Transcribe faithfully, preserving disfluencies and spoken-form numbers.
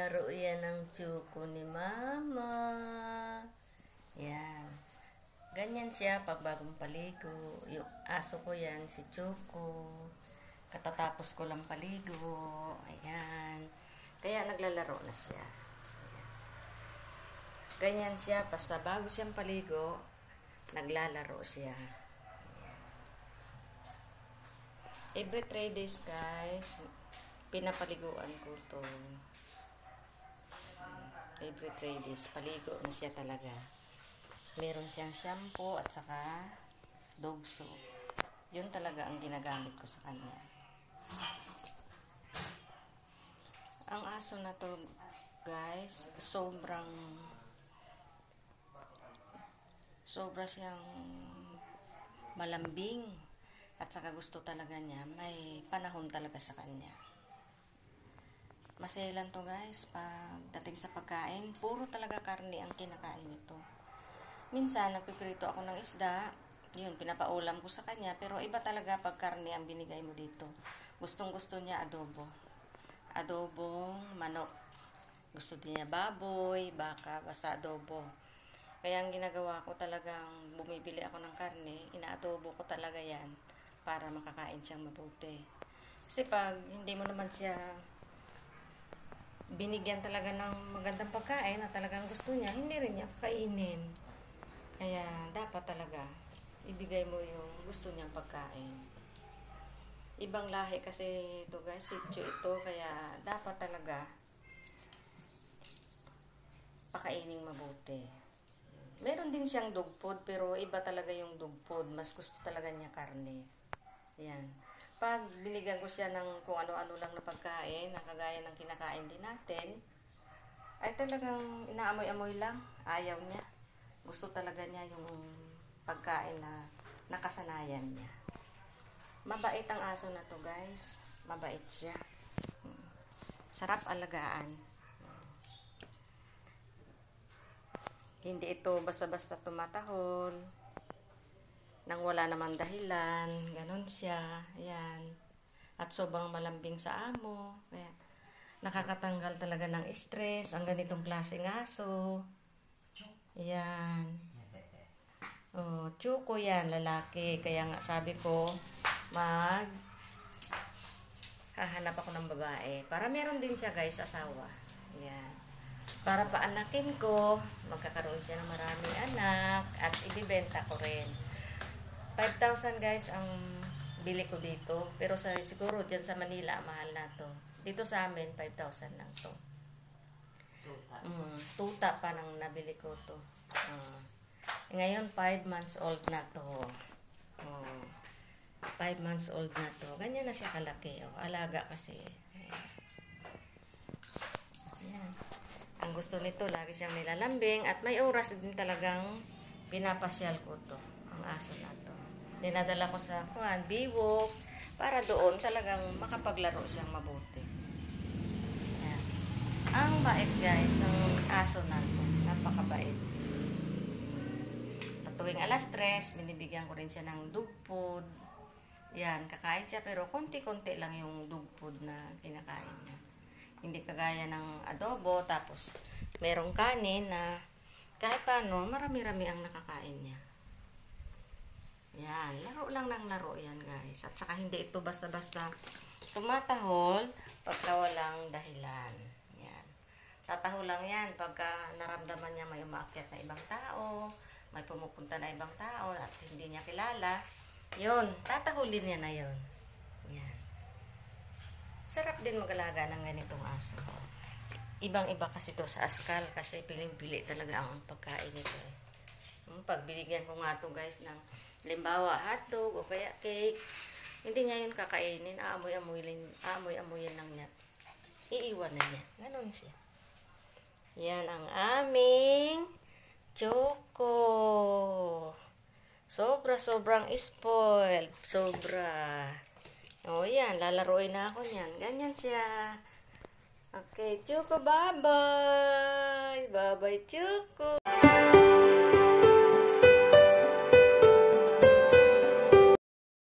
Naglalaro yan ng Choco ni Mama. Yan. Ganyan siya pag bagong paligo. Yung aso ko yan, si Choco. Katatapos ko lang paligo. Ayan. Kaya naglalaro na siya. Ayan. Ganyan siya. Basta bago siyang paligo, naglalaro siya. Ayan. Every three days guys, pinapaliguan ko to. Every three days, paligo na siya talaga. Meron siyang shampoo at saka dog soap. Yun talaga ang ginagamit ko sa kanya. Ang aso na to guys, sobrang sobra siyang malambing. At saka gusto talaga niya, may panahon talaga sa kanya. Maselan to guys, pagdating sa pagkain, puro talaga karne ang kinakain nito. Minsan, nagpipirito ako ng isda, yun, pinapaulam ko sa kanya, pero iba talaga pag karne ang binigay mo dito. Gustong gusto niya adobo. Adobong manok. Gusto din niya baboy, baka, basta adobo. Kaya ang ginagawa ko talagang bumibili ako ng karne, inaadobo ko talaga yan para makakain siyang mabuti. Kasi pag hindi mo naman siya binigyan talaga ng magandang pagkain na talagang gusto niya, hindi rin niya kainin. Kaya dapat talaga ibigay mo yung gusto niyang pagkain. Ibang lahi kasi ito guys, sitio ito, kaya dapat talaga pakainin mabuti. Meron din siyang dog food, pero iba talaga yung dog food, mas gusto talaga niya karne. Yan. Pag binigyan ko siya ng kung ano-ano lang na pagkain, na kagaya ng kinakain din natin, ay talagang inaamoy-amoy lang. Ayaw niya. Gusto talaga niya yung pagkain na nakasanayan niya. Mabait ang aso na to guys. Mabait siya. Sarap alagaan. Hindi ito basta-basta tumatahol nang wala namang dahilan, ganon siya, ayan. At sobrang malambing sa amo, kaya nakakatanggal talaga ng stress, ang ganitong klaseng aso. Ayan. Oh, Choco yan, lalaki, kaya nga sabi ko, mag hahanap ako ng babae. Para meron din siya guys, asawa. Ayan. Para paanakin ko, magkakaroon siya ng maraming anak, at ibibenta ko rin. five thousand guys ang bili ko dito. Pero sa, siguro dyan sa Manila, mahal na to. Dito sa amin, five thousand lang to. Tuta. Mm, tuta pa nang nabili ko to. Uh, ngayon, five months old na to. Uh, five months old na to. Ganyan na siya kalaki. Oh. Alaga kasi. Ayan. Ayan. Ang gusto nito, lagi siyang nilalambing. At may oras din talagang pinapasyal ko to. Ang aso na to. Dinadala ko sa kuan, biwok, para doon talagang makapaglaro siyang mabuti. Ayan. Ang bait guys ng aso na to. Napakabait. Patuwing alas tres, binibigyan ko rin siya ng dog food. Yan, kakain siya pero konti-konti lang yung dog food na kinakain niya. Hindi kagaya ng adobo, tapos merong kanin na kahit paano, marami-rami ang nakakain niya. Yan, laro lang ng laro yan guys. At saka hindi ito basta-basta tumatahol pagka walang dahilan. Yan. Tatahol lang yan pagka naramdaman niya may umaakyat na ibang tao, may pumupunta na ibang tao at hindi niya kilala. Yun, tatahulin niya na yun. Yan. Sarap din mag-alaga ng ganitong aso. Ibang-iba kasi to sa askal kasi piling-pili talaga ang pagkain nito. Eh. Pag binigyan ko nga to guys ng limbawa hotdog o kaya cake, hindi niya yun kakainin, aamoy-amoyin aamoy-amoyin lang niya, iiwan na niya, ganun siya. Yan ang aming Choco. Sobra-sobrang spoiled, sobra. O yan, lalaroin na ako niyan, ganyan siya. Okay, Choco, bye-bye. Bye-bye, Choco.